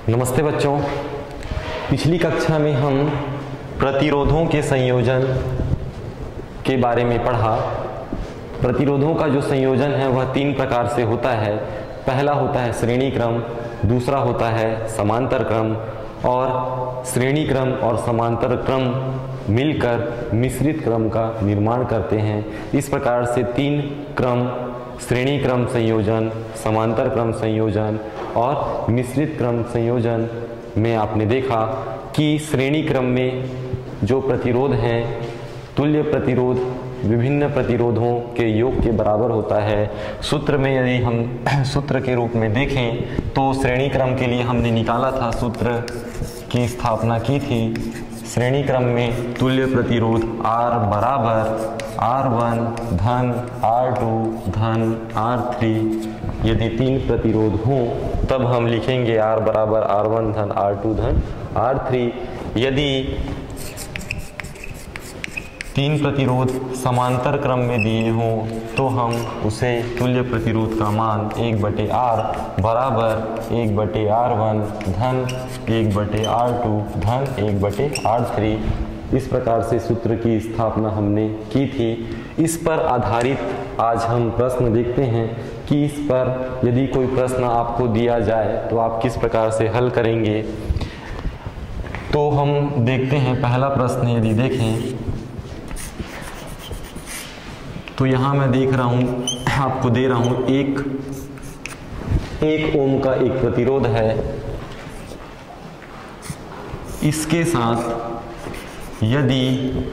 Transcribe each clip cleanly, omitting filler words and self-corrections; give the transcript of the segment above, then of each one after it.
नमस्ते बच्चों। पिछली कक्षा में हम प्रतिरोधों के संयोजन के बारे में पढ़ा। प्रतिरोधों का जो संयोजन है वह 3 प्रकार से होता है। पहला होता है श्रेणी क्रम, दूसरा होता है समांतर क्रम और श्रेणी क्रम और समांतर क्रम मिलकर मिश्रित क्रम का निर्माण करते हैं। इस प्रकार से 3 क्रम, श्रेणी क्रम संयोजन, समांतर क्रम संयोजन और मिश्रित क्रम संयोजन में आपने देखा कि श्रेणी क्रम में जो प्रतिरोध हैं, तुल्य प्रतिरोध विभिन्न प्रतिरोधों के योग के बराबर होता है। सूत्र में यदि हम सूत्र के रूप में देखें तो श्रेणी क्रम के लिए हमने निकाला था, सूत्र की स्थापना की थी। श्रेणी क्रम में तुल्य प्रतिरोध R बराबर R1 धन R2 धन R3। यदि 3 प्रतिरोध हों तब हम लिखेंगे R बराबर R1 धन R2 धन R3। यदि 3 प्रतिरोध समांतर क्रम में दिए हों तो हम उसे तुल्य प्रतिरोध का मान 1/R बराबर 1/R1 धन 1/R2 धन 1/R3 इस प्रकार से सूत्र की स्थापना हमने की थी। इस पर आधारित आज हम प्रश्न देखते हैं कि इस पर यदि कोई प्रश्न आपको दिया जाए तो आप किस प्रकार से हल करेंगे। तो हम देखते हैं पहला प्रश्न यदि देखें तो यहाँ मैं देख रहा हूँ, आपको दे रहा हूँ एक ओम का एक प्रतिरोध है। इसके साथ यदि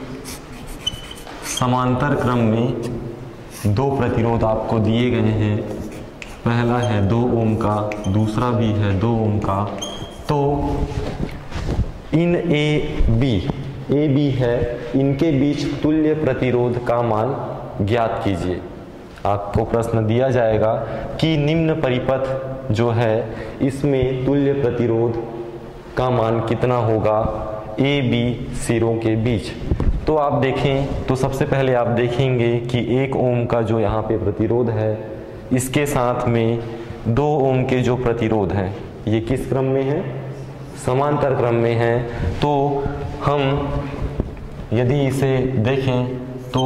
समांतर क्रम में 2 प्रतिरोध आपको दिए गए हैं, पहला है 2 ओम का, दूसरा भी है 2 ओम का, तो इन ए बी है, इनके बीच तुल्य प्रतिरोध का मान ज्ञात कीजिए। आपको प्रश्न दिया जाएगा कि निम्न परिपथ जो है इसमें तुल्य प्रतिरोध का मान कितना होगा ए बी सिरों के बीच। तो आप देखें तो सबसे पहले आप देखेंगे कि 1 ओम का जो यहाँ पे प्रतिरोध है इसके साथ में 2 ओम के जो प्रतिरोध हैं ये किस क्रम में है? समांतर क्रम में है। तो हम यदि इसे देखें तो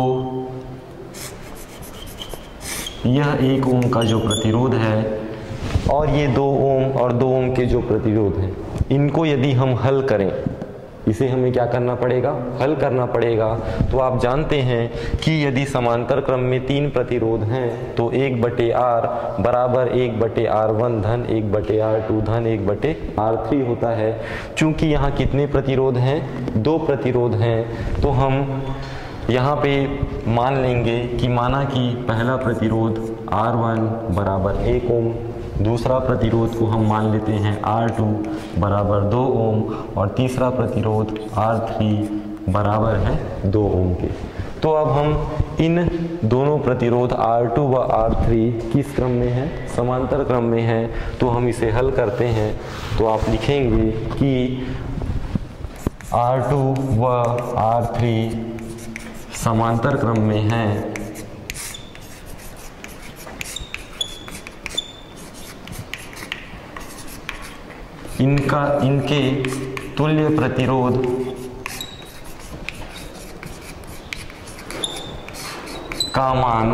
यह 1 ओम का जो प्रतिरोध है और ये 2 ओम और 2 ओम के जो प्रतिरोध हैं, इनको यदि हम हल करें, इसे हमें क्या करना पड़ेगा? हल करना पड़ेगा। तो आप जानते हैं कि यदि समांतर क्रम में 3 प्रतिरोध हैं तो 1/R बराबर 1/R1 धन 1/R2 धन 1/R3 होता है। चूंकि यहाँ कितने प्रतिरोध हैं? 2 प्रतिरोध हैं। तो हम यहाँ पे मान लेंगे कि माना कि पहला प्रतिरोध R1 बराबर 1 ओम, दूसरा प्रतिरोध को हम मान लेते हैं R2 बराबर 2 ओम और तीसरा प्रतिरोध R3 बराबर है 2 ओम के। तो अब हम इन दोनों प्रतिरोध R2 व R3 किस क्रम में है? समांतर क्रम में है। तो हम इसे हल करते हैं तो आप लिखेंगे कि R2 व R3 समांतर क्रम में हैं। इनके तुल्य प्रतिरोध का मान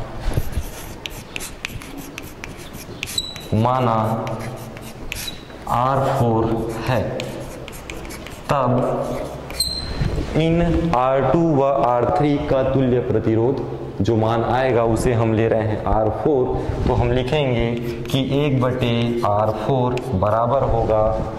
माना R4 है। तब इन R2 व R3 का तुल्य प्रतिरोध जो मान आएगा उसे हम ले रहे हैं R4। तो हम लिखेंगे कि 1/R4 बराबर होगा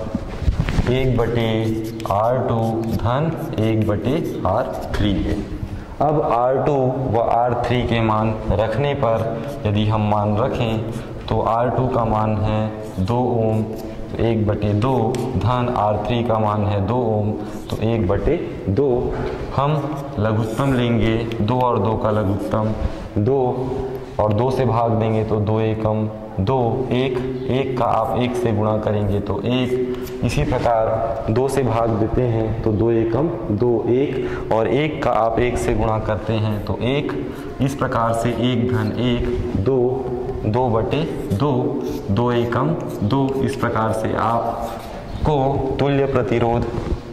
1/R2 धन 1/R3 के। अब R2 व R3 के मान रखने पर यदि हम मान रखें तो R2 का मान है 2 ओम, 1/2 धन R3 का मान है 2 ओम, तो 1/2 हम लघुत्तम लेंगे। 2 और 2 का लघुत्तम 2 और 2 से भाग देंगे तो 2 एकम 2, 1 का आप 1 से गुणा करेंगे तो 1। इसी प्रकार 2 से भाग देते हैं तो 2 एकम 2, 1 और 1 का आप 1 से गुणा करते हैं तो 1। इस प्रकार से 1 धन 1 2, 2/2, 2 एकम 2। इस प्रकार से आप को तुल्य प्रतिरोध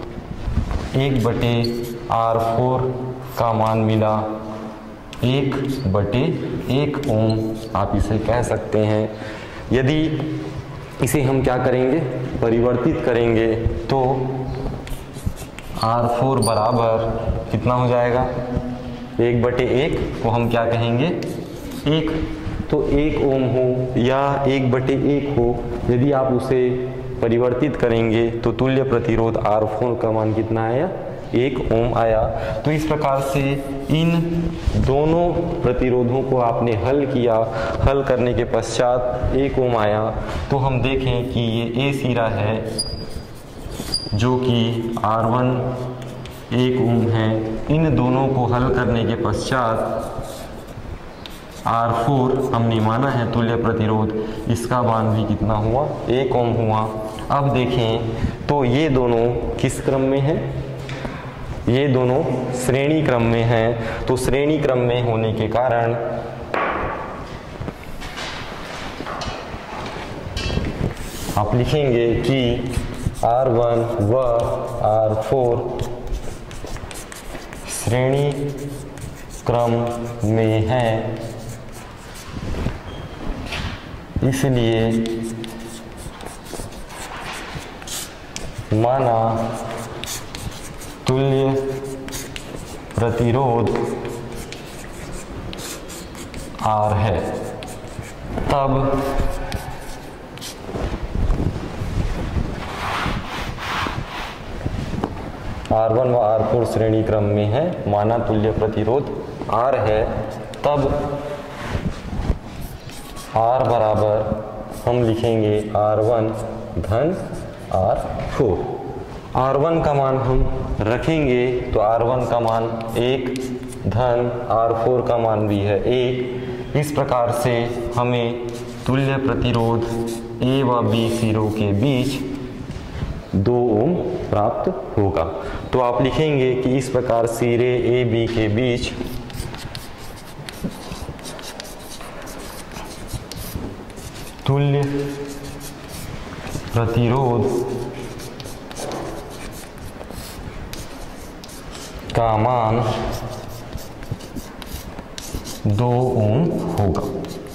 1/R4 का मान मिला 1/1 ओम आप इसे कह सकते हैं। यदि इसे हम क्या करेंगे, परिवर्तित करेंगे तो R4 बराबर कितना हो जाएगा, 1/1 को हम क्या कहेंगे, 1। तो 1 ओम हो या 1/1 हो, यदि आप उसे परिवर्तित करेंगे तो तुल्य प्रतिरोध R4 का मान कितना आया, 1 ओम आया। तो इस प्रकार से इन दोनों प्रतिरोधों को आपने हल किया, हल करने के पश्चात 1 ओम आया। तो हम देखें कि ये A सिरा है जो कि R1 1 ओम है। इन दोनों को हल करने के पश्चात R4 हमने माना है तुल्य प्रतिरोध, इसका मान भी कितना हुआ, 1 ओम हुआ। अब देखें तो ये दोनों किस क्रम में हैं, ये दोनों श्रेणी क्रम में हैं। तो श्रेणी क्रम में होने के कारण आप लिखेंगे कि R1 व R4 श्रेणी क्रम में है, इसलिए माना तुल्य प्रतिरोध R है। तब R1 व R4 श्रेणी क्रम में है, माना तुल्य प्रतिरोध R है, तब R बराबर हम लिखेंगे R1 धन R4। R1 का मान हम रखेंगे तो R1 का मान 1 धन R4 का मान भी है 1। इस प्रकार से हमें तुल्य प्रतिरोध A व B सिरों के बीच 2 ओम प्राप्त होगा। तो आप लिखेंगे कि इस प्रकार सिरे A B के बीच तुल्य प्रतिरोध का मान 2 ओम होगा।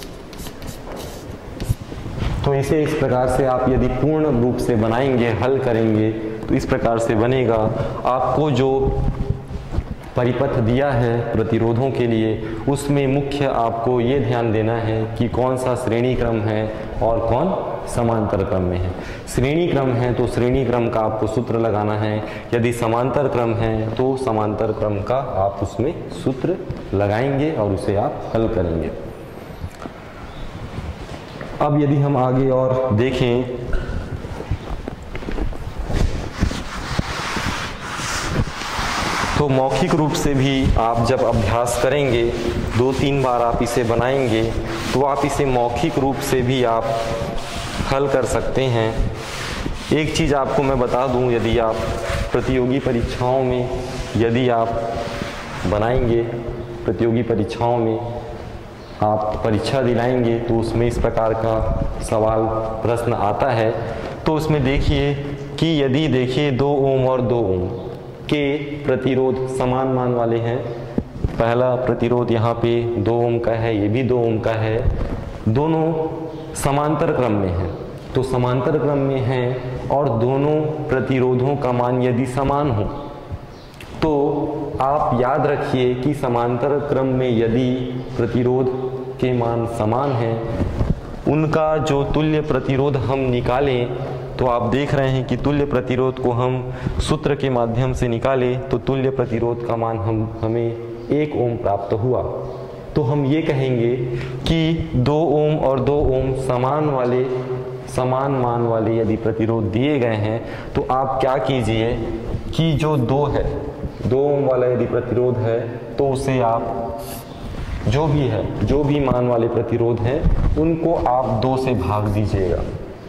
तो इसे इस प्रकार से आप यदि पूर्ण रूप से बनाएंगे, हल करेंगे तो इस प्रकार से बनेगा। आपको जो परिपथ दिया है प्रतिरोधों के लिए, उसमें मुख्य आपको ये ध्यान देना है कि कौन सा श्रेणी क्रम है और कौन समांतर क्रम में है। श्रेणी क्रम है तो श्रेणी क्रम का आपको सूत्र लगाना है, यदि समांतर क्रम है तो समांतर क्रम का आप उसमें सूत्र लगाएंगे और उसे आप हल करेंगे। अब यदि हम आगे और देखें तो मौखिक रूप से भी आप जब अभ्यास करेंगे, 2-3 बार आप इसे बनाएंगे तो आप इसे मौखिक रूप से भी आप हल कर सकते हैं। एक चीज़ आपको मैं बता दूं, यदि आप प्रतियोगी परीक्षाओं में यदि आप बनाएंगे, प्रतियोगी परीक्षाओं में आप परीक्षा दिलाएंगे तो उसमें इस प्रकार का सवाल प्रश्न आता है। तो उसमें देखिए कि यदि देखिए 2 ओम और 2 ओम के प्रतिरोध समान मान वाले हैं, पहला प्रतिरोध यहाँ पे 2 ओम का है, ये भी 2 ओम का है, दोनों समांतर क्रम में हैं। तो समांतर क्रम में हैं और दोनों प्रतिरोधों का मान यदि समान हो तो आप याद रखिए कि समांतर क्रम में यदि प्रतिरोध के मान समान हैं, उनका जो तुल्य प्रतिरोध हम निकालें तो आप देख रहे हैं कि तुल्य प्रतिरोध को हम सूत्र के माध्यम से निकालें तो तुल्य प्रतिरोध का मान हमें 1 ओम प्राप्त हुआ। तो हम ये कहेंगे कि 2 ओम और 2 ओम समान मान वाले यदि प्रतिरोध दिए गए हैं तो आप क्या कीजिए कि जो 2 है, 2 ओम वाला यदि प्रतिरोध है तो उसे आप जो भी मान वाले प्रतिरोध हैं उनको आप 2 से भाग दीजिएगा।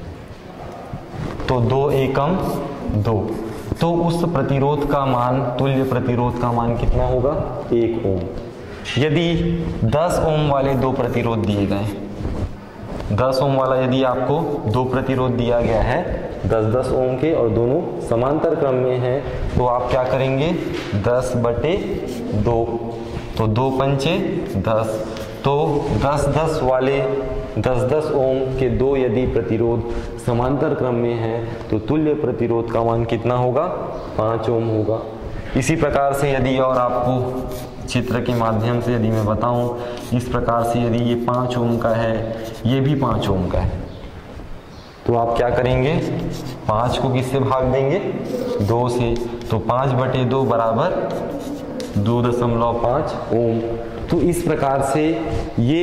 तो 2 एकम 2, तो उस प्रतिरोध का मान, तुल्य प्रतिरोध का मान कितना होगा, 1 ओम। यदि 10 ओम वाले 2 प्रतिरोध दिए गए 10 ओम वाला यदि आपको दो प्रतिरोध दिया गया है 10-10 ओम के और दोनों समांतर क्रम में हैं, तो आप क्या करेंगे 10/2, तो 2 पंचे 10, तो 10-10 वाले 10-10 ओम के दो यदि प्रतिरोध समांतर क्रम में हैं तो तुल्य प्रतिरोध का मान कितना होगा 5 ओम होगा। इसी प्रकार से यदि और आपको चित्र के माध्यम से यदि मैं बताऊं, इस प्रकार से यदि ये 5 ओम का है, ये भी 5 ओम का है, तो आप क्या करेंगे 5 को किससे भाग देंगे 2 से, तो 5/2 बराबर 2.5 ओम। तो इस प्रकार से ये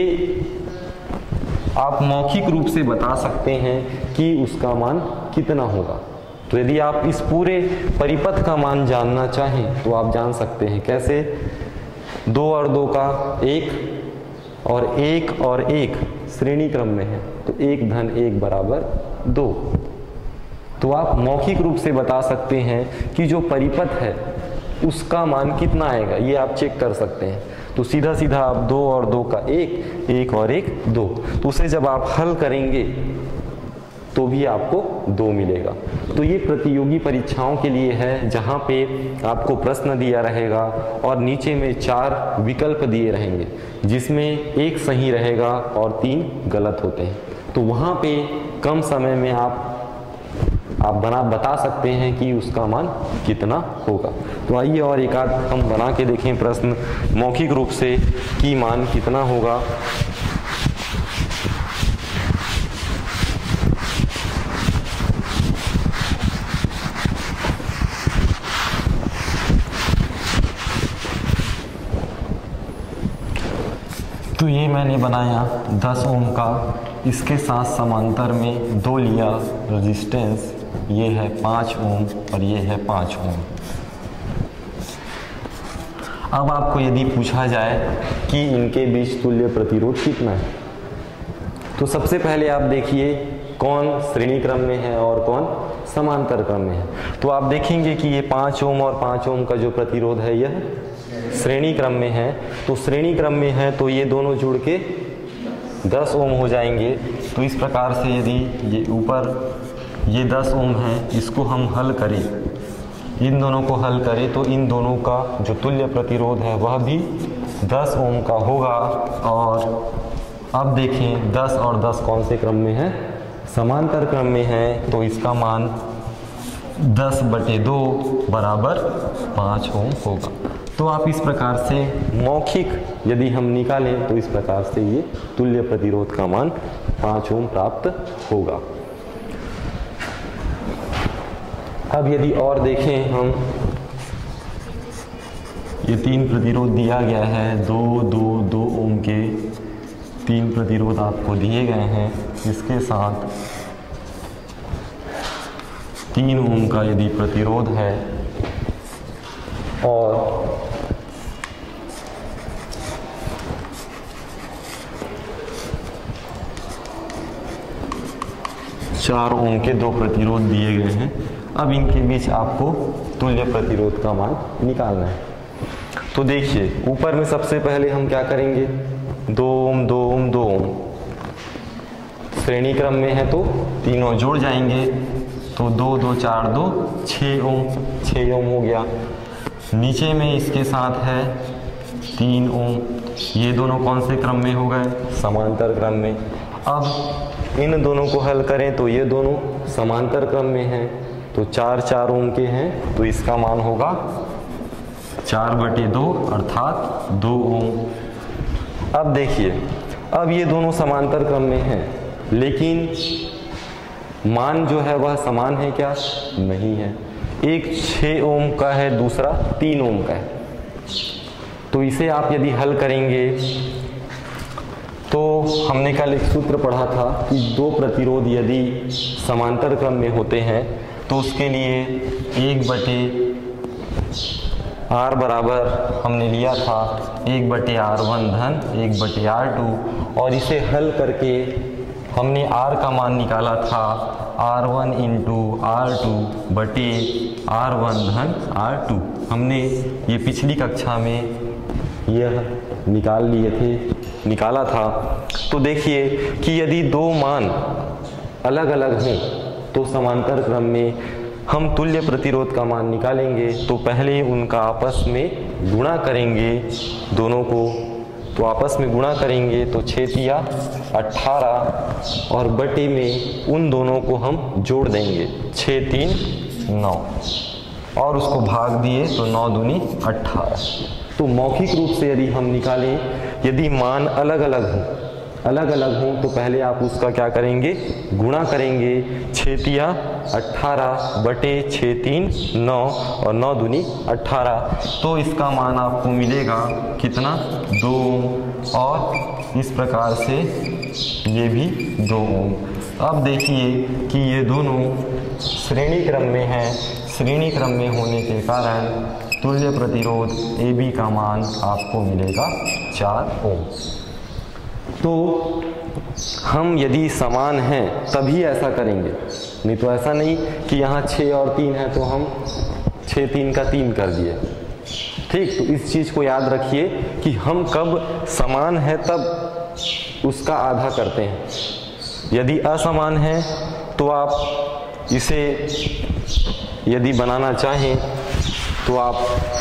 आप मौखिक रूप से बता सकते हैं कि उसका मान कितना होगा। तो यदि आप इस पूरे परिपथ का मान जानना चाहें तो आप जान सकते हैं कैसे, 2 और 2 का 1 और 1 और 1 श्रेणी क्रम में है, तो 1-1 बराबर 2। तो आप मौखिक रूप से बता सकते हैं कि जो परिपथ है उसका मान कितना आएगा, ये आप चेक कर सकते हैं। तो सीधा सीधा आप 2 और 2 का 1, 1 और 1 2, तो उसे जब आप हल करेंगे तो भी आपको 2 मिलेगा। तो ये प्रतियोगी परीक्षाओं के लिए है, जहाँ पे आपको प्रश्न दिया रहेगा और नीचे में 4 विकल्प दिए रहेंगे, जिसमें एक सही रहेगा और 3 गलत होते हैं। तो वहाँ पे कम समय में आप बता सकते हैं कि उसका मान कितना होगा। तो आइए और एक आध हम बना के देखें प्रश्न मौखिक रूप से कि मान कितना होगा। तो ये मैंने बनाया 10 ओम का, इसके साथ समांतर में 2 लिया रेजिस्टेंस, ये है 5 ओम और ये है 5 ओम। अब आपको यदि पूछा जाए कि इनके बीच तुल्य प्रतिरोध कितना है, तो सबसे पहले आप देखिए कौन श्रेणी क्रम में है और कौन समांतर क्रम में है। तो आप देखेंगे कि ये 5 ओम और 5 ओम का जो प्रतिरोध है यह श्रेणी क्रम में है। तो श्रेणी क्रम में है तो ये दोनों जुड़ के 10 ओम हो जाएंगे। तो इस प्रकार से यदि ये ऊपर ये 10 ओम है, इसको हम हल करें, इन दोनों को हल करें, तो इन दोनों का जो तुल्य प्रतिरोध है वह भी 10 ओम का होगा। और अब देखें 10 और 10 कौन से क्रम में है, समांतर क्रम में है, तो इसका मान 10/2 बराबर 5 ओम होगा। तो आप इस प्रकार से मौखिक यदि हम निकालें तो इस प्रकार से ये तुल्य प्रतिरोध का मान 5 ओम प्राप्त होगा। अब यदि और देखें हम, ये 3 प्रतिरोध दिया गया है, 2 ओम के 3 प्रतिरोध आपको दिए गए हैं। इसके साथ 3 ओम का यदि प्रतिरोध है और 4 ओम के 2 प्रतिरोध दिए गए हैं। अब इनके बीच आपको तुल्य प्रतिरोध का मान निकालना है। तो देखिए ऊपर में सबसे पहले हम क्या करेंगे, 2 ओम 2 ओम 2 ओम श्रेणी क्रम में है तो तीनों जुड़ जाएंगे, तो 2 2 4 2 6 ओम हो गया। नीचे में इसके साथ है 3 ओम, ये दोनों कौन से क्रम में हो गए, समांतर क्रम में। अब इन दोनों को हल करें तो ये दोनों समांतर क्रम में हैं, तो 4 ओम के हैं, तो इसका मान होगा 4/2 अर्थात 2 ओम। अब देखिए, अब ये दोनों समांतर क्रम में हैं, लेकिन मान जो है वह समान है क्या, नहीं है। एक 6 ओम का है, दूसरा 3 ओम का है। तो इसे आप यदि हल करेंगे तो हमने कल एक सूत्र पढ़ा था कि 2 प्रतिरोध यदि समांतर क्रम में होते हैं तो उसके लिए 1/r बराबर हमने लिया था 1/r1 धन 1/r2, और इसे हल करके हमने r का मान निकाला था r1 इंटू r2 बटे r1 धन r2। हमने ये पिछली कक्षा में यह निकाल लिए थे। निकाला था, तो देखिए कि यदि दो मान अलग अलग हों तो समांतर क्रम में हम तुल्य प्रतिरोध का मान निकालेंगे। तो पहले उनका आपस में गुणा करेंगे, दोनों को तो आपस में गुणा करेंगे तो 6 या 18 और बटे में उन दोनों को हम जोड़ देंगे, 6 3 9 और उसको भाग दिए तो 9 दूनी 18। तो मौखिक रूप से यदि हम निकालें, यदि मान अलग अलग हों तो पहले आप उसका क्या करेंगे, गुणा करेंगे, 6 या 18 बटे 6 3 9 और 9 दूनी 18। तो इसका मान आपको मिलेगा कितना, 2 ओम और इस प्रकार से ये भी 2 ओम। अब देखिए कि ये दोनों श्रेणी क्रम में हैं, श्रेणी क्रम में होने के कारण तुल्य प्रतिरोध AB का मान आपको मिलेगा 4 ओम। तो हम यदि समान हैं तभी ऐसा करेंगे, नहीं तो ऐसा नहीं कि यहाँ 6 और 3 है तो हम 6 3 का 3 कर दिए। ठीक, तो इस चीज़ को याद रखिए कि हम कब समान है तब उसका आधा करते हैं। यदि असमान है तो आप इसे यदि बनाना चाहें तो आप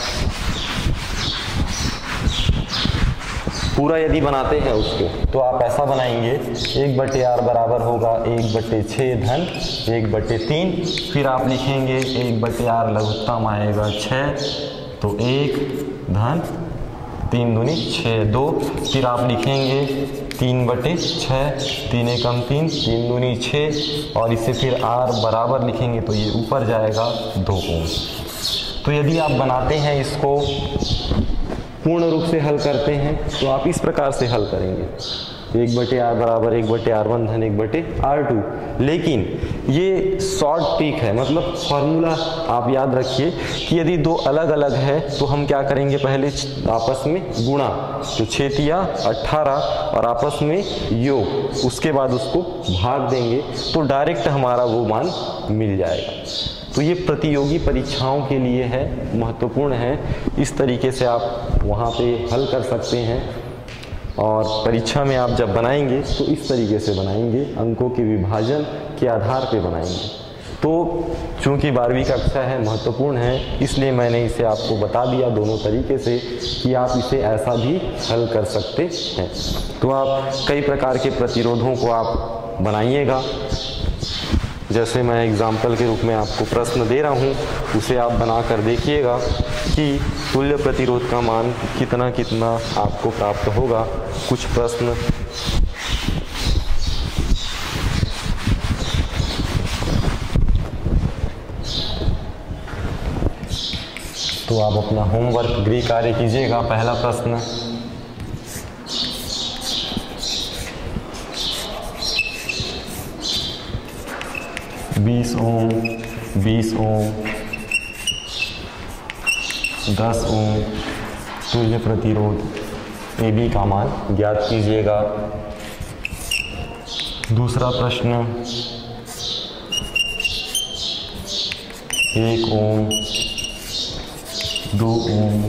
पूरा यदि बनाते हैं उसको तो आप ऐसा बनाएंगे, 1/r बराबर होगा 1/6 धन 1/3, फिर आप लिखेंगे 1/r लघुत्तम आएगा 6, तो 1 धन 3 दूनी 6 2, फिर आप लिखेंगे 3/6, 3 एकम 3, 3 दूनी 6 और इसे फिर r बराबर लिखेंगे तो ये ऊपर जाएगा 2 ओम। तो यदि आप बनाते हैं इसको पूर्ण रूप से हल करते हैं तो आप इस प्रकार से हल करेंगे, 1/r बराबर 1/r1 धन 1/r2। लेकिन ये शॉर्ट ट्रिक है, मतलब फॉर्मूला आप याद रखिए कि यदि दो अलग अलग है तो हम क्या करेंगे, पहले आपस में गुणा, तो 6 या 18 और आपस में योग, उसके बाद उसको भाग देंगे तो डायरेक्ट हमारा वो मान मिल जाएगा। तो ये प्रतियोगी परीक्षाओं के लिए है, महत्वपूर्ण है। इस तरीके से आप वहाँ पे हल कर सकते हैं और परीक्षा में आप जब बनाएंगे तो इस तरीके से बनाएंगे, अंकों के विभाजन के आधार पे बनाएंगे। तो चूँकि 12वीं कक्षा है, महत्वपूर्ण है, इसलिए मैंने इसे आपको बता दिया दोनों तरीके से कि आप इसे ऐसा भी हल कर सकते हैं। तो आप कई प्रकार के प्रतिरोधों को आप बनाइएगा, जैसे मैं एग्जाम्पल के रूप में आपको प्रश्न दे रहा हूँ, उसे आप बना कर देखिएगा कि तुल्य प्रतिरोध का मान कितना कितना आपको प्राप्त होगा। कुछ प्रश्न तो आप अपना होमवर्क गृह कार्य कीजिएगा। पहला प्रश्न, बीस ओम, 20 ओम, 10 ओम तुल्य प्रतिरोध AB का मान ज्ञात कीजिएगा। दूसरा प्रश्न, 1 ओम, 2 ओम,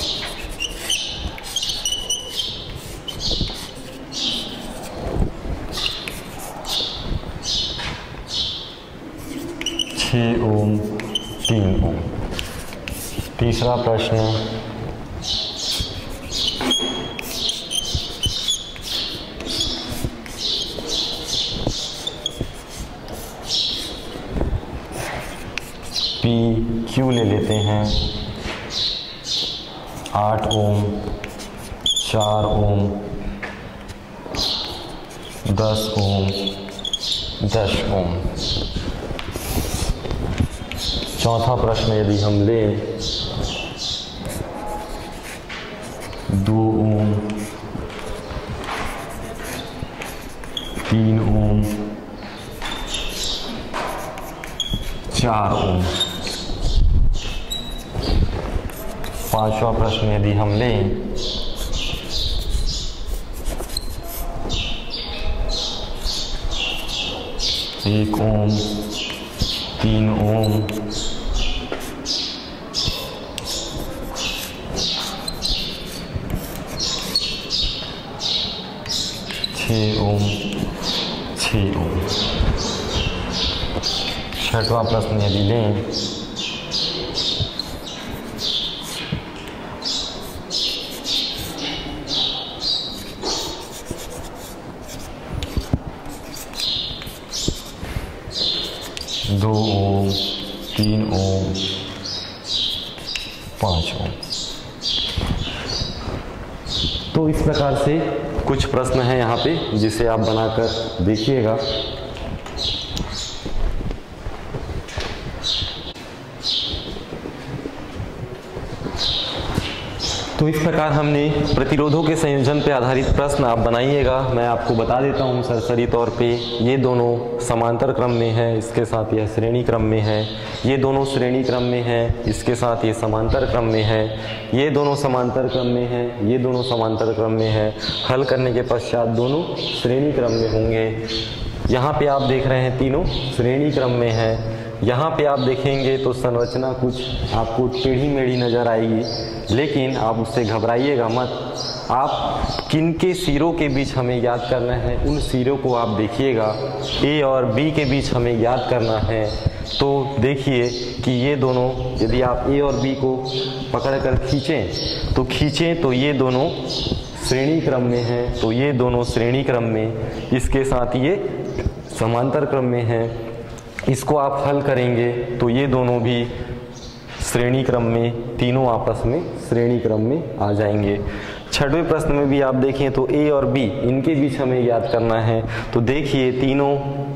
6 ओम, 3 ओम। तीसरा प्रश्न, PQ ले लेते हैं, 8 ओम, 4 ओम, 10 ओम, 10 ओम। चौथा प्रश्न यदि हम लें, 2 ओम, 3 ओम, 4 ओम। पांचवा प्रश्न यदि हम लें, 1 ओम, 3 ओम, 4 6 ओम 6 ओम। छठवां प्रश्न यदि लें, दो ओम 3 ओम 5 ओम। तो इस प्रकार से कुछ प्रश्न हैं यहाँ पे, जिसे आप बनाकर देखिएगा। तो इस प्रकार हमने प्रतिरोधों के संयोजन पर आधारित प्रश्न आप बनाइएगा। मैं आपको बता देता हूँ सरसरी तौर पे, ये दोनों समांतर क्रम में है, इसके साथ यह श्रेणी क्रम में है। ये दोनों श्रेणी क्रम में है, इसके साथ ये समांतर क्रम में है। ये दोनों समांतर क्रम में है, ये दोनों समांतर क्रम में है। हल करने के पश्चात दोनों श्रेणी क्रम में होंगे। यहाँ पे आप देख रहे हैं तीनों श्रेणी क्रम में है। यहाँ पे आप देखेंगे तो संरचना कुछ आपको टेढ़ी मेढ़ी नज़र आएगी, लेकिन आप उससे घबराइएगा मत। आप किन के सिरों के बीच हमें याद करना है, उन सिरों को आप देखिएगा। ए और बी के बीच हमें याद करना है। तो देखिए कि ये दोनों, यदि आप ए और बी को पकड़कर खींचें तो ये दोनों श्रेणी क्रम में हैं, तो ये दोनों श्रेणी क्रम में, इसके साथ ये समांतर क्रम में है। इसको आप हल करेंगे तो ये दोनों भी श्रेणी क्रम में, तीनों आपस में श्रेणी क्रम में आ जाएंगे। छठवें प्रश्न में भी आप देखें तो ए और बी, इनके बीच हमें याद करना है। तो देखिए तीनों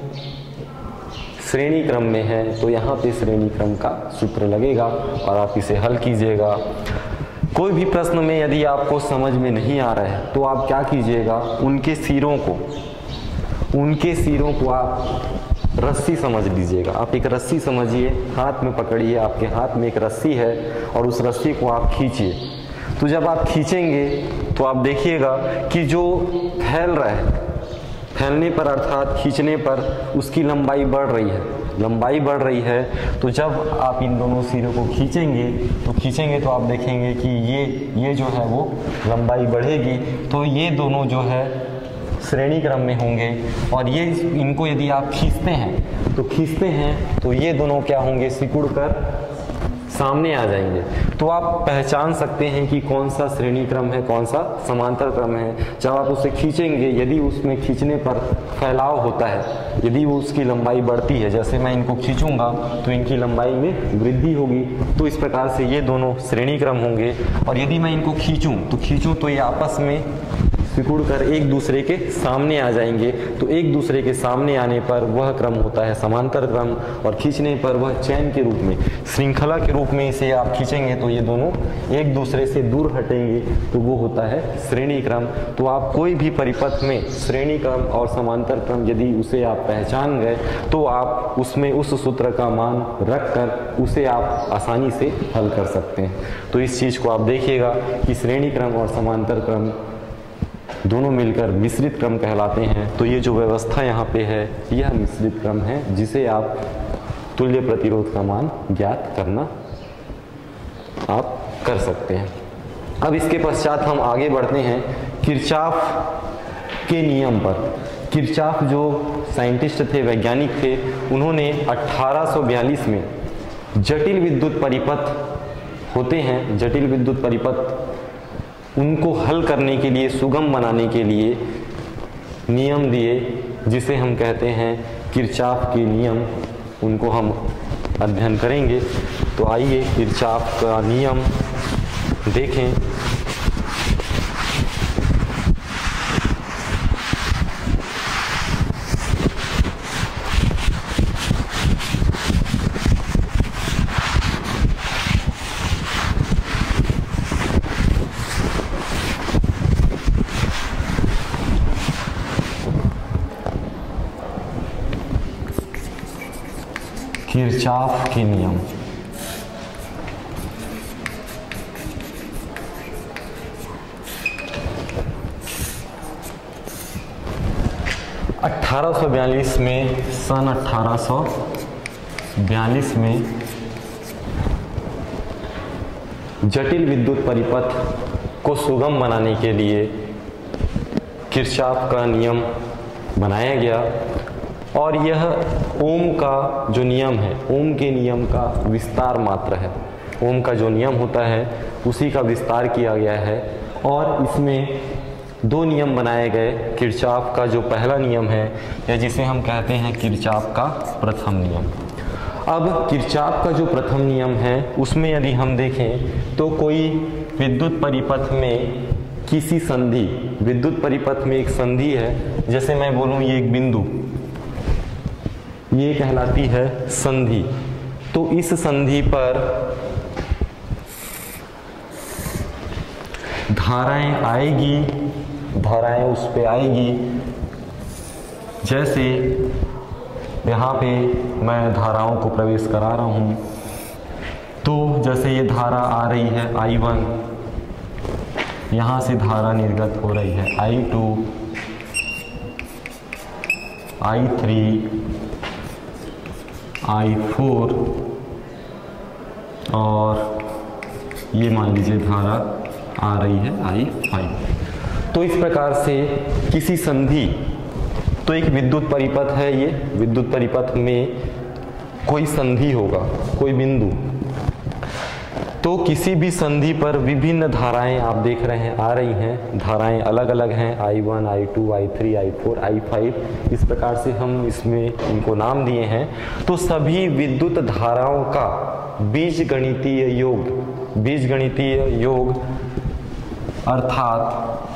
श्रेणी क्रम में है, तो यहाँ पे श्रेणी क्रम का सूत्र लगेगा और आप इसे हल कीजिएगा। कोई भी प्रश्न में यदि आपको समझ में नहीं आ रहा है तो आप क्या कीजिएगा, उनके सिरों को आप रस्सी समझ लीजिएगा। आप एक रस्सी समझिए, हाथ में पकड़िए, आपके हाथ में एक रस्सी है और उस रस्सी को आप खींचिए। तो जब आप खींचेंगे तो आप देखिएगा कि जो फैल रहा है, फैलने पर अर्थात खींचने पर उसकी लंबाई बढ़ रही है। तो जब आप इन दोनों सिरों को खींचेंगे तो आप देखेंगे कि ये जो है वो लंबाई बढ़ेगी। तो ये दोनों जो है श्रेणी क्रम में होंगे, और ये इनको यदि आप खींचते हैं तो ये दोनों क्या होंगे, सिकुड़ कर सामने आ जाएंगे। तो आप पहचान सकते हैं कि कौन सा श्रेणी क्रम है, कौन सा समांतर क्रम है। जब आप उसे खींचेंगे, यदि उसमें खींचने पर फैलाव होता है, यदि वो उसकी लंबाई बढ़ती है, जैसे मैं इनको खींचूंगा तो इनकी लंबाई में वृद्धि होगी। तो इस प्रकार से ये दोनों श्रेणी क्रम होंगे। और यदि मैं इनको खींचूं तो ये आपस में सिकुड़ कर एक दूसरे के सामने आ जाएंगे। तो एक दूसरे के सामने आने पर वह क्रम होता है समांतर क्रम, और खींचने पर वह चैन के रूप में, श्रृंखला के रूप में इसे आप खींचेंगे तो ये दोनों एक दूसरे से दूर हटेंगे, तो वो होता है श्रेणी क्रम। तो आप कोई भी परिपथ में श्रेणी क्रम और समांतर क्रम यदि उसे आप पहचान गए तो आप उसमें उस सूत्र का मान रखकर उसे आप आसानी से हल कर सकते हैं। तो इस चीज़ को आप देखिएगा कि श्रेणी क्रम और समांतर क्रम दोनों मिलकर मिश्रित क्रम कहलाते हैं। तो ये जो व्यवस्था यहाँ पे है, यह मिश्रित क्रम है, जिसे आप तुल्य प्रतिरोध का मान ज्ञात करना आप कर सकते हैं। अब इसके पश्चात हम आगे बढ़ते हैं किरचॉफ के नियम पर। किरचॉफ जो साइंटिस्ट थे, वैज्ञानिक थे, उन्होंने 1842 में जटिल विद्युत परिपथ होते हैं, जटिल विद्युत परिपथ, उनको हल करने के लिए, सुगम बनाने के लिए नियम दिए, जिसे हम कहते हैं किरचॉफ के नियम। उनको हम अध्ययन करेंगे। तो आइए किरचॉफ का नियम देखें। किरचॉफ के नियम। सन 1842 में जटिल विद्युत परिपथ को सुगम बनाने के लिए किरचॉफ का नियम बनाया गया और यह ओम का जो नियम है, ओम के नियम का विस्तार मात्र है। ओम का जो नियम होता है उसी का विस्तार किया गया है और इसमें दो नियम बनाए गए। किरचॉफ का जो पहला नियम है या जिसे हम कहते हैं किरचॉफ का प्रथम नियम। अब किरचॉफ का जो प्रथम नियम है उसमें यदि हम देखें तो कोई विद्युत परिपथ में किसी संधि, विद्युत परिपथ में एक संधि है, जैसे मैं बोलूं ये एक बिंदु, ये कहलाती है संधि। तो इस संधि पर धाराएं आएगी, धाराएं उस पे आएगी। जैसे यहाँ पे मैं धाराओं को प्रवेश करा रहा हूँ, तो जैसे ये धारा आ रही है I1, यहाँ से धारा निर्गत हो रही है I2, I3, I4 और ये मान लीजिए धारा आ रही है I5। तो इस प्रकार से किसी संधि, तो एक विद्युत परिपथ है, ये विद्युत परिपथ में कोई संधि होगा, कोई बिंदु, तो किसी भी संधि पर विभिन्न धाराएं आप देख रहे हैं आ रही हैं। धाराएं अलग अलग हैं, I1, I2, I3, I4, I5, इस प्रकार से हम इसमें इनको नाम दिए हैं। तो सभी विद्युत धाराओं का बीजगणितीय योग, बीजगणितीय योग अर्थात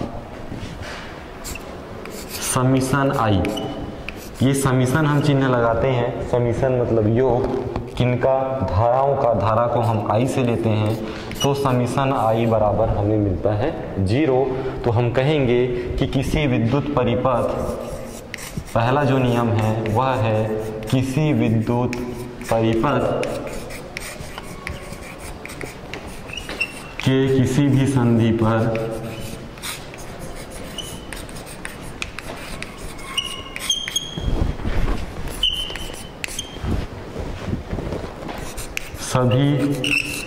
समीशन I, ये समीशन हम चिन्ह लगाते हैं। समीशन मतलब योग, किनका, धाराओं का, धारा को हम I से लेते हैं, तो समीशन I बराबर हमें मिलता है 0। तो हम कहेंगे कि किसी विद्युत परिपथ, पहला जो नियम है वह है किसी विद्युत परिपथ के किसी भी संधि पर सभी,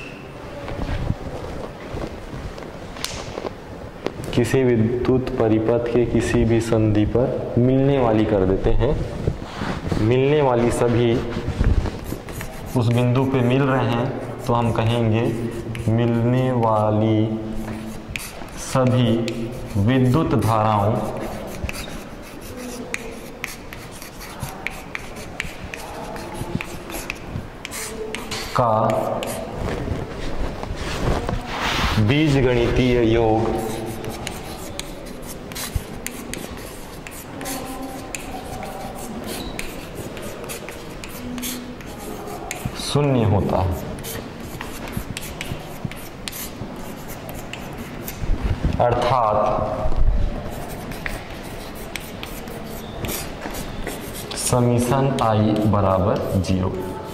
किसी विद्युत परिपथ के किसी भी संधि पर मिलने वाली कर देते हैं, मिलने वाली सभी उस बिंदु पे मिल रहे हैं, तो हम कहेंगे मिलने वाली सभी विद्युत धाराओं का बीजगणितीय योग शून्य होता है। अर्थात समीशन I बराबर 0।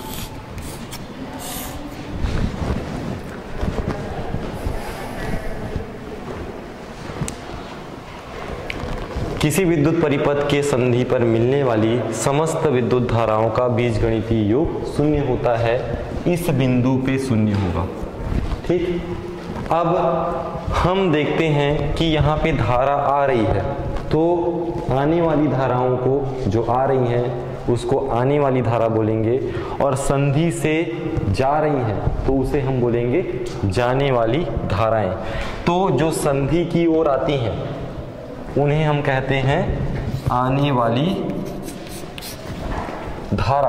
किसी विद्युत परिपथ के संधि पर मिलने वाली समस्त विद्युत धाराओं का बीजगणितीय योग शून्य होता है। इस बिंदु पे शून्य होगा। ठीक, अब हम देखते हैं कि यहाँ पे धारा आ रही है, तो आने वाली धाराओं को, जो आ रही हैं उसको आने वाली धारा बोलेंगे, और संधि से जा रही हैं तो उसे हम बोलेंगे जाने वाली धाराएं। तो जो संधि की ओर आती हैं उन्हें हम कहते हैं आने वाली धारा।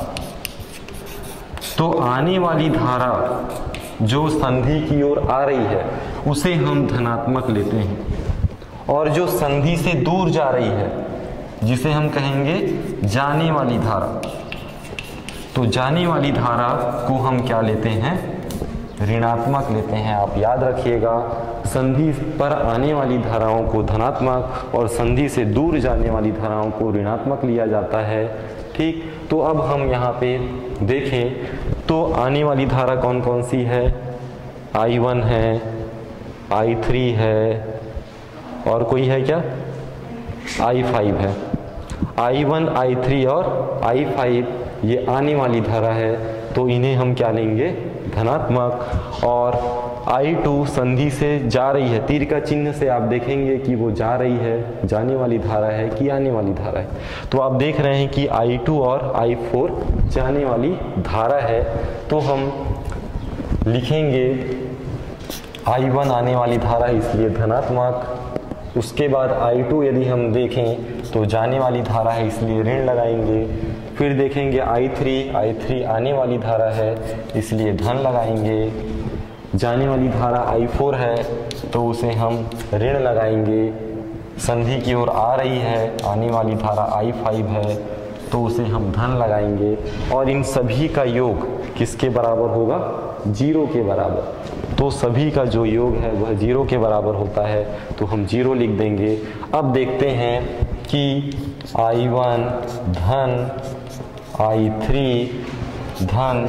तो आने वाली धारा जो संधि की ओर आ रही है उसे हम धनात्मक लेते हैं, और जो संधि से दूर जा रही है जिसे हम कहेंगे जाने वाली धारा, तो जाने वाली धारा को हम क्या लेते हैं, ऋणात्मक लेते हैं। आप याद रखिएगा, संधि पर आने वाली धाराओं को धनात्मक और संधि से दूर जाने वाली धाराओं को ऋणात्मक लिया जाता है। ठीक, तो अब हम यहाँ पे देखें तो आने वाली धारा कौन कौन सी है, I1 है, I3 है, और कोई है क्या, I5 है। I1, I3 और I5 ये आने वाली धारा है, तो इन्हें हम क्या लेंगे, धनात्मक। और I2 संधि से जा रही है, तीर का चिन्ह से आप देखेंगे कि वो जा रही है, जाने वाली धारा है कि आने वाली धारा है। तो आप देख रहे हैं कि I2 और I4 जाने वाली धारा है, तो हम लिखेंगे I1 आने वाली धारा है इसलिए धनात्मक, उसके बाद I2 यदि हम देखें तो जाने वाली धारा है इसलिए ऋण लगाएंगे, फिर देखेंगे I3 आने वाली धारा है इसलिए धन लगाएंगे, जाने वाली धारा I4 है तो उसे हम ऋण लगाएंगे, संधि की ओर आ रही है, आने वाली धारा I5 है तो उसे हम धन लगाएंगे, और इन सभी का योग किसके बराबर होगा? 0 के बराबर। तो सभी का जो योग है वह 0 के बराबर होता है, तो हम 0 लिख देंगे। अब देखते हैं कि I1 धन I3 धन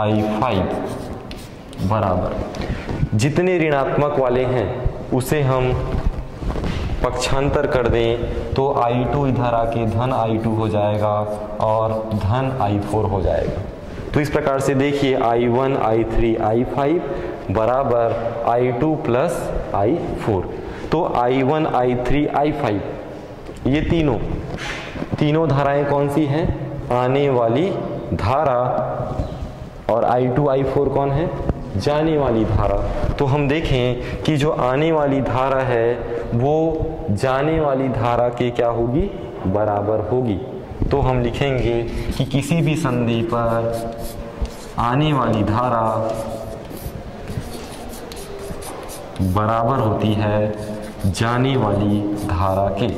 I5 बराबर, जितने ऋणात्मक वाले हैं उसे हम पक्षांतर कर दें तो I2 इधर आके धन I2 हो जाएगा और धन I4 हो जाएगा। तो इस प्रकार से देखिए I1 I3 I5 बराबर I2 प्लस I4। तो I1 I3 I5 ये तीनों धाराएं कौन सी हैं? आने वाली धारा, और I2 I4 कौन है? जाने वाली धारा। तो हम देखें कि जो आने वाली धारा है वो जाने वाली धारा के क्या होगी? बराबर होगी। तो हम लिखेंगे कि किसी भी संधि पर आने वाली धारा बराबर होती है जाने वाली धारा के।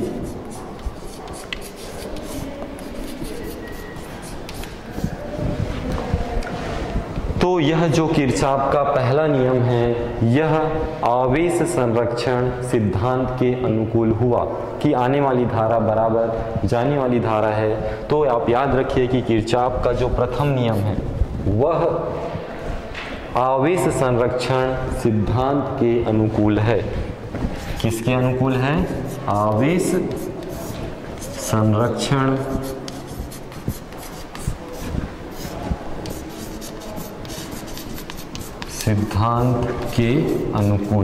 तो यह जो किरचॉफ का पहला नियम है यह आवेश संरक्षण सिद्धांत के अनुकूल हुआ कि आने वाली धारा बराबर जाने वाली धारा है। तो आप याद रखिए कि किरचॉफ का जो प्रथम नियम है वह आवेश संरक्षण सिद्धांत के अनुकूल है। किसके अनुकूल है? आवेश संरक्षण सिद्धांत के अनुकूल।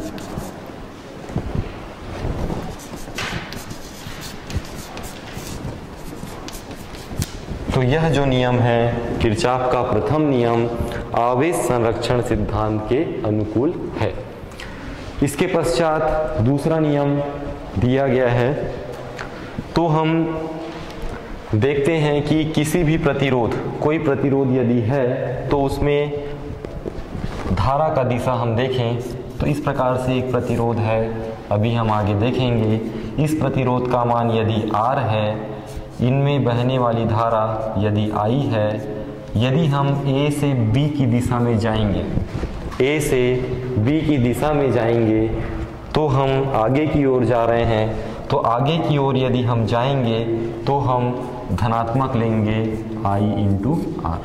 तो यह जो नियम है किरचॉफ का प्रथम नियम आवेश संरक्षण सिद्धांत के अनुकूल है। इसके पश्चात दूसरा नियम दिया गया है। तो हम देखते हैं कि किसी भी प्रतिरोध, कोई प्रतिरोध यदि है तो उसमें धारा का दिशा हम देखें तो इस प्रकार से एक प्रतिरोध है, अभी हम आगे देखेंगे। इस प्रतिरोध का मान यदि R है, इनमें बहने वाली धारा यदि I है, यदि हम A से B की दिशा में जाएंगे, A से B की दिशा में जाएंगे तो हम आगे की ओर जा रहे हैं, तो आगे की ओर यदि हम जाएंगे तो हम धनात्मक लेंगे I इंटू R।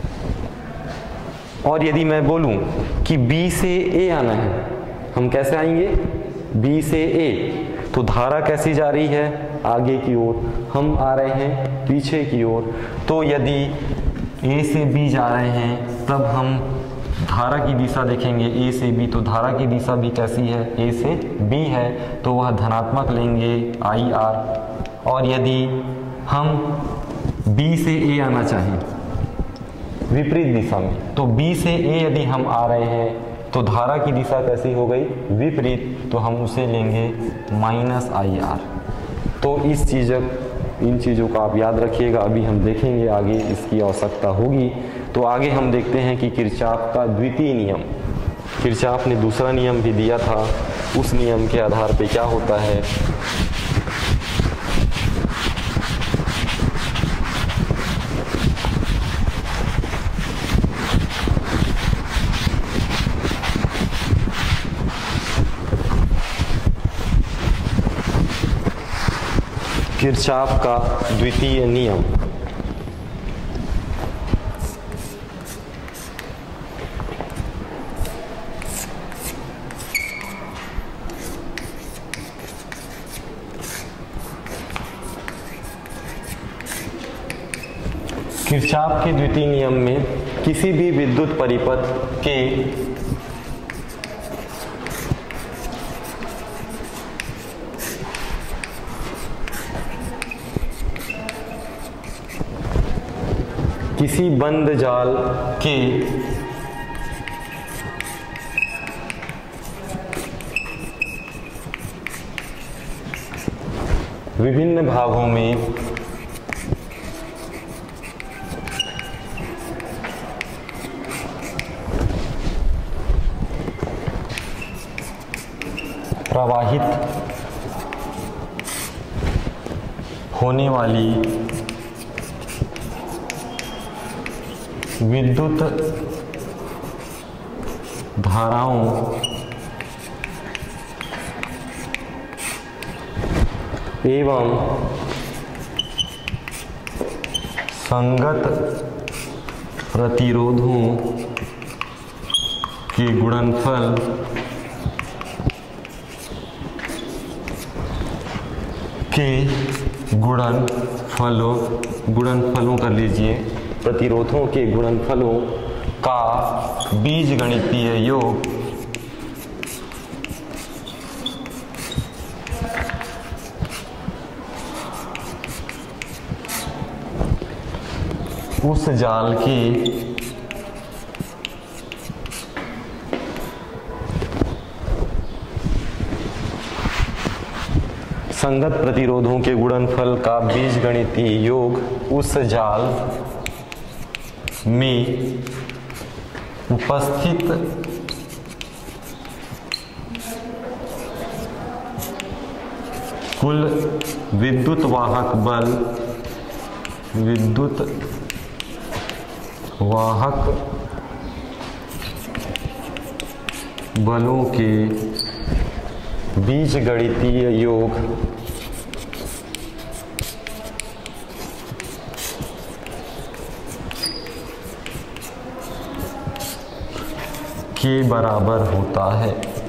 और यदि मैं बोलूं कि B से A आना है, हम कैसे आएंगे? B से A, तो धारा कैसी जा रही है? आगे की ओर। हम आ रहे हैं पीछे की ओर। तो यदि A से B जा रहे हैं तब हम धारा की दिशा देखेंगे A से B, तो धारा की दिशा भी कैसी है? A से B है, तो वह धनात्मक लेंगे IR। और यदि हम B से A आना चाहें विपरीत दिशा में, तो B से A यदि हम आ रहे हैं तो धारा की दिशा कैसी हो गई? विपरीत, तो हम उसे लेंगे -IR। तो इन चीज़ों का आप याद रखिएगा, अभी हम देखेंगे आगे इसकी आवश्यकता होगी। तो आगे हम देखते हैं कि किरचॉफ का द्वितीय नियम, किरचॉफ ने दूसरा नियम भी दिया था, उस नियम के आधार पे क्या होता है। किरचॉफ का द्वितीय नियम। किरचॉफ के द्वितीय नियम में किसी भी विद्युत परिपथ के किसी बंद जाल के विभिन्न भागों में प्रवाहित होने वाली विद्युत धाराओं एवं संगत प्रतिरोधों के गुणनफल गुणनफलों कर लीजिए, प्रतिरोधों के गुणनफलों का बीजगणितीय योग उस जाल के संगत प्रतिरोधों के गुणनफल का बीजगणितीय योग उस जाल में उपस्थित कुल विद्युत वाहक बलों के बीजगणितीय योग के बराबर होता है।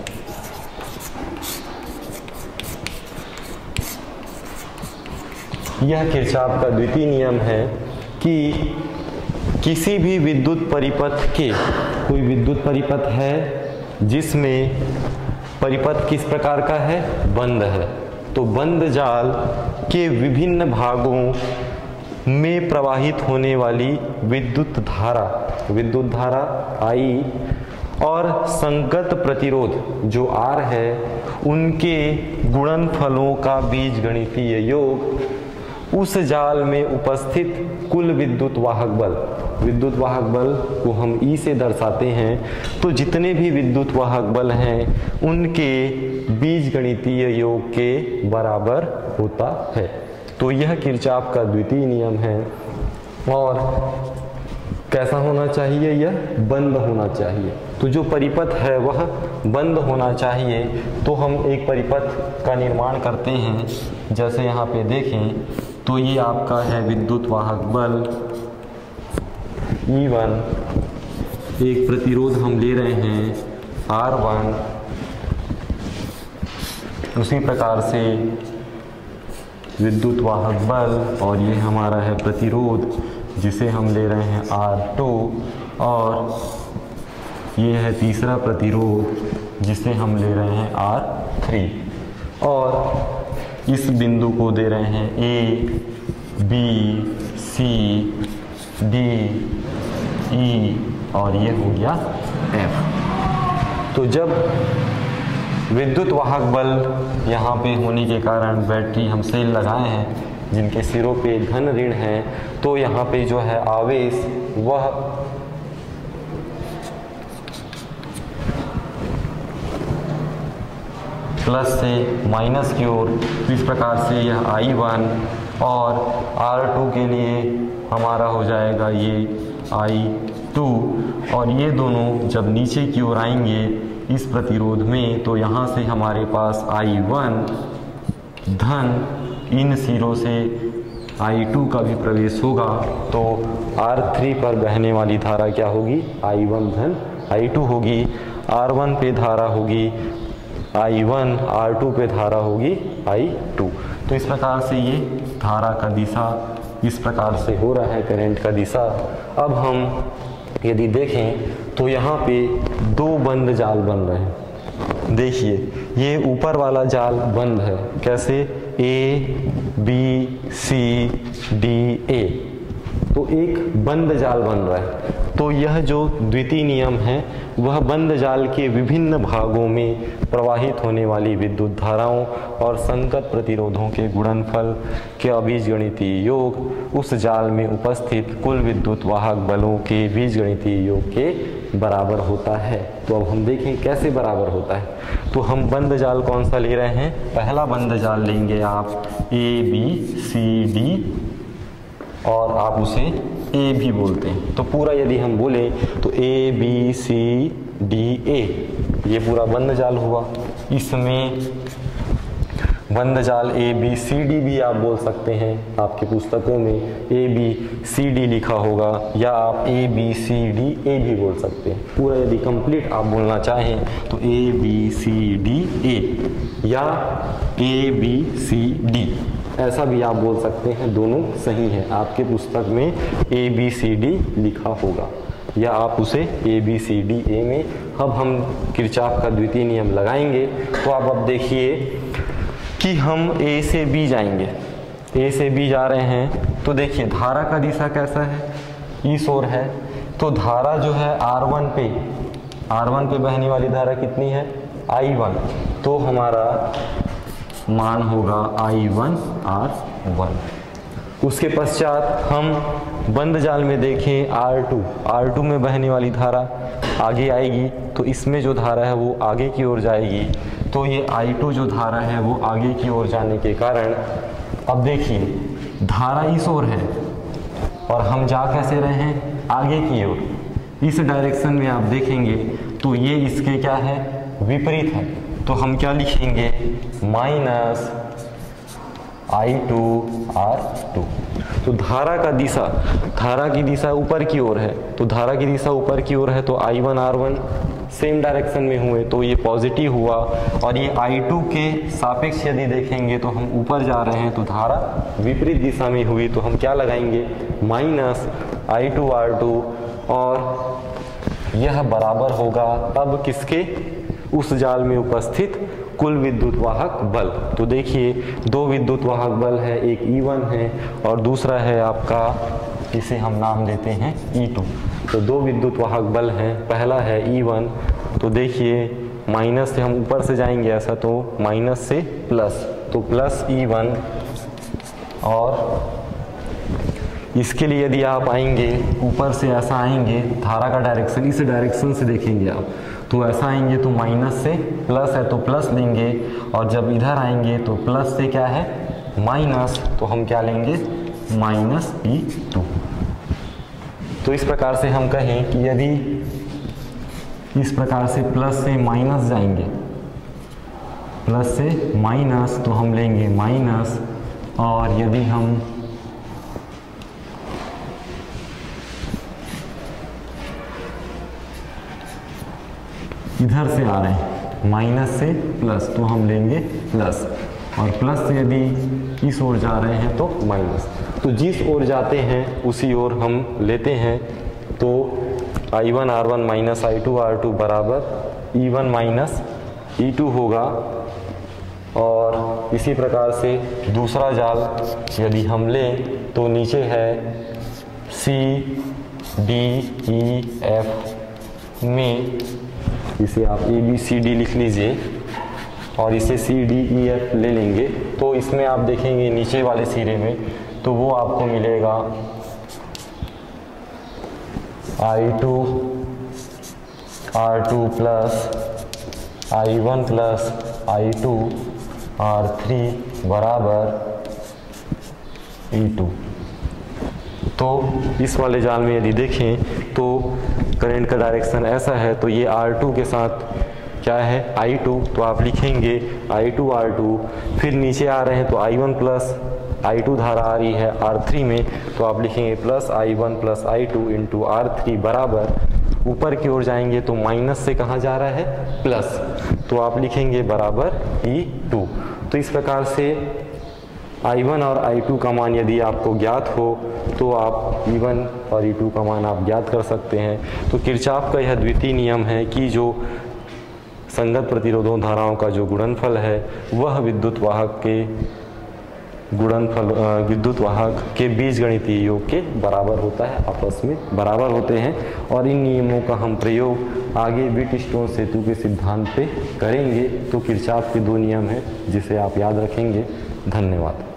यह किरचॉफ का द्वितीय नियम है कि किसी भी विद्युत परिपथ के, कोई विद्युत परिपथ है जिसमें परिपथ किस प्रकार का है, बंद है, तो बंद जाल के विभिन्न भागों में प्रवाहित होने वाली विद्युत धारा आई और संगत प्रतिरोध जो R है उनके गुणनफलों का बीजगणितीय योग उस जाल में उपस्थित कुल विद्युत वाहक बल को हम E से दर्शाते हैं, तो जितने भी विद्युत वाहक बल हैं उनके बीजगणितीय योग के बराबर होता है। तो यह किरचॉफ का द्वितीय नियम है। और कैसा होना चाहिए, यह बंद होना चाहिए। तो जो परिपथ है वह बंद होना चाहिए। तो हम एक परिपथ का निर्माण करते हैं, जैसे यहाँ पे देखें तो ये आपका है विद्युत वाहक बल E1, एक प्रतिरोध हम ले रहे हैं R1, उसी प्रकार से विद्युत वाहक बल, और ये हमारा है प्रतिरोध जिसे हम ले रहे हैं R2, और ये है तीसरा प्रतिरोध जिसे हम ले रहे हैं R3, और इस बिंदु को दे रहे हैं A, B, C, D, E, और ये हो गया F। तो जब विद्युत वाहक बल यहाँ पे होने के कारण बैटरी हम सेल लगाए हैं जिनके सिरों पे धन ऋण है, तो यहाँ पे जो है आवेश वह प्लस से माइनस की ओर, इस प्रकार से यह I1 और R2 के लिए हमारा हो जाएगा ये I2, और ये दोनों जब नीचे की ओर आएंगे इस प्रतिरोध में, तो यहाँ से हमारे पास I1 धन इन सिरों से I2 का भी प्रवेश होगा, तो R3 पर बहने वाली धारा क्या होगी, I1 धन I2 होगी। R1 पे धारा होगी I1, R2 पे धारा होगी I2। तो इस प्रकार से ये धारा का दिशा इस प्रकार से हो रहा है, करंट का दिशा। अब हम यदि देखें तो यहाँ पे दो बंद जाल बन रहे हैं। देखिए ये ऊपर वाला जाल बंद है, कैसे, A, B, C, D, A, तो एक बंद जाल बन रहा है। तो यह जो द्वितीय नियम है वह बंद जाल के विभिन्न भागों में प्रवाहित होने वाली विद्युत धाराओं और संगत प्रतिरोधों के गुणनफल के बीजगणितीय योग उस जाल में उपस्थित कुल विद्युत वाहक बलों के बीजगणितीय योग के बराबर होता है। तो अब हम देखें कैसे बराबर होता है। तो हम बंद जाल कौन सा ले रहे हैं, पहला बंद जाल लेंगे आप ABCD और आप उसे A भी बोलते हैं। तो पूरा यदि हम बोले तो ABCDA ये पूरा बंद जाल हुआ। इसमें बंद जाल ABCD भी आप बोल सकते हैं, आपकी पुस्तकों में ABCD लिखा होगा या आप ABCDA भी बोल सकते हैं। पूरा यदि कंप्लीट आप बोलना चाहें तो ABCDA या ABCD ऐसा भी आप बोल सकते हैं, दोनों सही है। आपके पुस्तक में ABCD लिखा होगा या आप उसे ABCDA में। अब हम किरचॉफ का द्वितीय नियम लगाएंगे। तो आप अब देखिए कि हम A से B जाएंगे, A से B जा रहे हैं तो देखिए धारा का दिशा कैसा है, इस ओर है। तो धारा जो है R1 पे बहने वाली धारा कितनी है, I1। तो हमारा मान होगा I1R1। उसके पश्चात हम बंद जाल में देखें R2 में बहने वाली धारा आगे आएगी। तो इसमें जो धारा है वो आगे की ओर जाएगी। तो ये I2 जो धारा है वो आगे की ओर जाने के कारण अब देखिए धारा इस ओर है और हम जा कैसे रहे हैं, आगे की ओर। इस डायरेक्शन में आप देखेंगे तो ये इसके क्या है, विपरीत है। तो हम क्या लिखेंगे, माइनस I2R2। तो धारा की दिशा ऊपर की ओर है। तो धारा की दिशा ऊपर की ओर है तो I1R1 सेम डायरेक्शन में हुए तो ये पॉजिटिव हुआ। और ये I2 के सापेक्ष यदि देखेंगे तो हम ऊपर जा रहे हैं तो धारा विपरीत दिशा में हुई। तो हम क्या लगाएंगे, माइनस I2R2 और यह बराबर होगा अब किसके, उस जाल में उपस्थित कुल विद्युत वाहक बल। तो देखिए दो विद्युत वाहक बल है, एक E1 है और दूसरा है आपका, इसे हम नाम देते हैं E2। तो दो विद्युत वाहक बल हैं, पहला है E1। तो देखिए माइनस से हम ऊपर से जाएंगे ऐसा, तो माइनस से प्लस, तो प्लस E1। और इसके लिए यदि आप आएंगे ऊपर से ऐसा आएंगे, धारा का डायरेक्शन इस डायरेक्शन से देखेंगे आप, तो ऐसा आएंगे तो माइनस से प्लस है तो प्लस लेंगे। और जब इधर आएंगे तो प्लस से क्या है, माइनस, तो हम क्या लेंगे, माइनस E2। तो इस प्रकार से हम कहें कि यदि इस प्रकार से प्लस से माइनस जाएंगे, प्लस से माइनस, तो हम लेंगे माइनस। और यदि हम इधर से आ रहे हैं माइनस से प्लस, तो हम लेंगे प्लस। और प्लस से यदि इस ओर जा रहे हैं तो माइनस। तो जिस ओर जाते हैं उसी ओर हम लेते हैं। तो I1R1 माइनस I2R2 बराबर E1 माइनस E2 होगा। और इसी प्रकार से दूसरा जाल यदि हम लें तो नीचे है CDEF में, इसे आप ABCD लिख लीजिए और इसे CDEF ले लेंगे। तो इसमें आप देखेंगे नीचे वाले सिरे में तो वो आपको मिलेगा I2R2 plus I1 plus I2R3 बराबर E2। तो इस वाले जाल में यदि देखें तो करंट का डायरेक्शन ऐसा है, तो ये R2 के साथ क्या है, I2। तो आप लिखेंगे I2R2। फिर नीचे आ रहे हैं तो I1 प्लस I2 धारा आ रही है R3 में, तो आप लिखेंगे plus I1 plus I2 into R3 बराबर, ऊपर की ओर जाएंगे तो माइनस से कहाँ जा रहा है, प्लस, तो आप लिखेंगे बराबर E2। तो इस प्रकार से I1 और I2 का मान यदि आपको ज्ञात हो तो आप E1 और E2 का मान आप ज्ञात कर सकते हैं। तो किरचॉफ का यह द्वितीय नियम है कि जो संगत प्रतिरोधों धाराओं का जो गुणनफल है वह विद्युत वाहक के गुणनफल विद्युत वाहक के बीजगणितीय योग के बराबर होता है, आपस में बराबर होते हैं। और इन नियमों का हम प्रयोग आगे व्हीटस्टोन सेतु के सिद्धांत पे करेंगे। तो किरचॉफ के 2 नियम हैं जिसे आप याद रखेंगे। धन्यवाद।